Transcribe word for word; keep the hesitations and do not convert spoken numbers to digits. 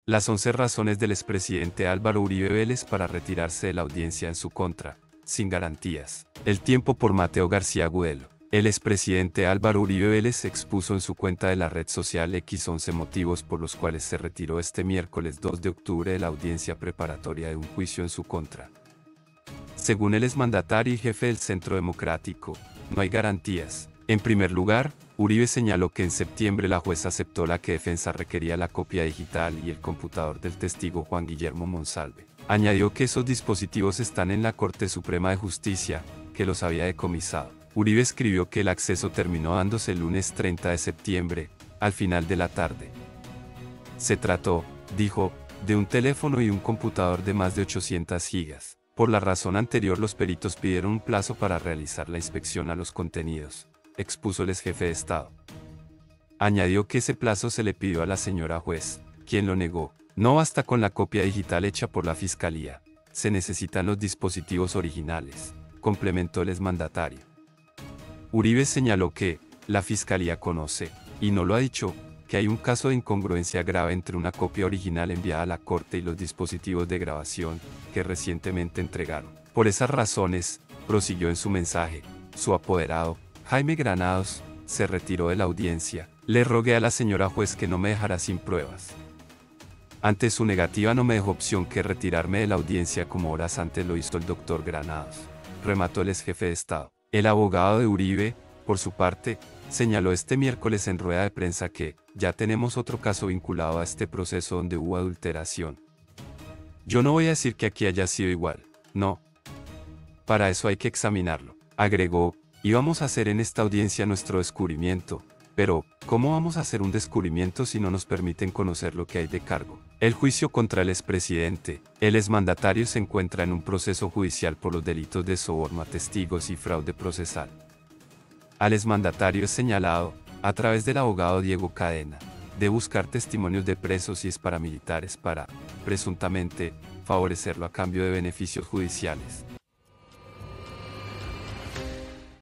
Las once razones del expresidente Álvaro Uribe Vélez para retirarse de la audiencia en su contra, sin garantías. El Tiempo por Mateo García Agudelo. El expresidente Álvaro Uribe Vélez expuso en su cuenta de la red social X once motivos por los cuales se retiró este miércoles dos de octubre de la audiencia preparatoria de un juicio en su contra. Según el exmandatario y jefe del Centro Democrático, no hay garantías. En primer lugar, Uribe señaló que en septiembre la jueza aceptó la que defensa requería la copia digital y el computador del testigo Juan Guillermo Monsalve. Añadió que esos dispositivos están en la Corte Suprema de Justicia, que los había decomisado. Uribe escribió que el acceso terminó dándose el lunes treinta de septiembre, al final de la tarde. Se trató, dijo, de un teléfono y un computador de más de ochocientas gigas. Por la razón anterior, los peritos pidieron un plazo para realizar la inspección a los contenidos, expuso el exjefe de Estado. Añadió que ese plazo se le pidió a la señora juez, quien lo negó. No basta con la copia digital hecha por la Fiscalía, se necesitan los dispositivos originales, complementó el exmandatario. Uribe señaló que, la Fiscalía conoce, y no lo ha dicho, que hay un caso de incongruencia grave entre una copia original enviada a la Corte y los dispositivos de grabación, que recientemente entregaron. Por esas razones, prosiguió en su mensaje, su apoderado, Jaime Granados, se retiró de la audiencia. Le rogué a la señora juez que no me dejara sin pruebas. Ante su negativa no me dejó opción que retirarme de la audiencia como horas antes lo hizo el doctor Granados, remató el exjefe de Estado. El abogado de Uribe, por su parte, señaló este miércoles en rueda de prensa que, ya tenemos otro caso vinculado a este proceso donde hubo adulteración. Yo no voy a decir que aquí haya sido igual, no. Para eso hay que examinarlo, agregó, y vamos a hacer en esta audiencia nuestro descubrimiento, pero, ¿cómo vamos a hacer un descubrimiento si no nos permiten conocer lo que hay de cargo? El juicio contra el expresidente, el exmandatario se encuentra en un proceso judicial por los delitos de soborno a testigos y fraude procesal. Al exmandatario es señalado, a través del abogado Diego Cadena, de buscar testimonios de presos y exparamilitares para, presuntamente, favorecerlo a cambio de beneficios judiciales.